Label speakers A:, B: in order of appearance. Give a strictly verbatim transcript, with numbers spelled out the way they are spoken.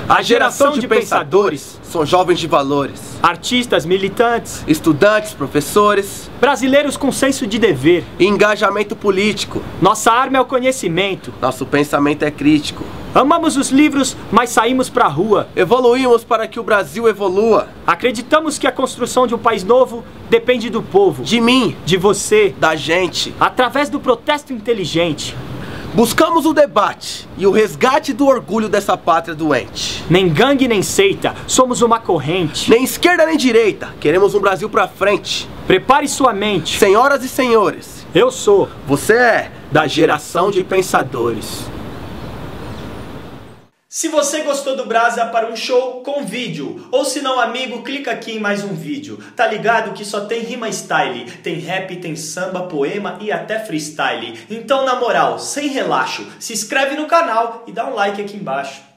A: A geração de pensadores são jovens de valores,
B: artistas, militantes,
A: estudantes, professores,
B: brasileiros com senso de dever
A: e engajamento político.
B: Nossa arma é o conhecimento.
A: Nosso pensamento é crítico.
B: Amamos os livros, mas saímos pra rua.
A: Evoluímos para que o Brasil evolua.
B: Acreditamos que a construção de um país novo depende do povo,
A: De mim,
B: de você,
A: da gente.
B: através do protesto inteligente.
A: Buscamos o debate e o resgate do orgulho dessa pátria doente.
B: Nem gangue, nem seita, somos uma corrente.
A: Nem esquerda nem direita, queremos um Brasil pra frente.
B: Prepare sua mente.
A: Senhoras e senhores,
B: Eu sou
A: você é da geração de pensadores.
B: Se você gostou do Brasa para um show com vídeo, ou se não, amigo, clica aqui em mais um vídeo. Tá ligado que só tem rima style, tem rap, tem samba, poema e até freestyle. Então, na moral, sem relaxo, se inscreve no canal e dá um like aqui embaixo.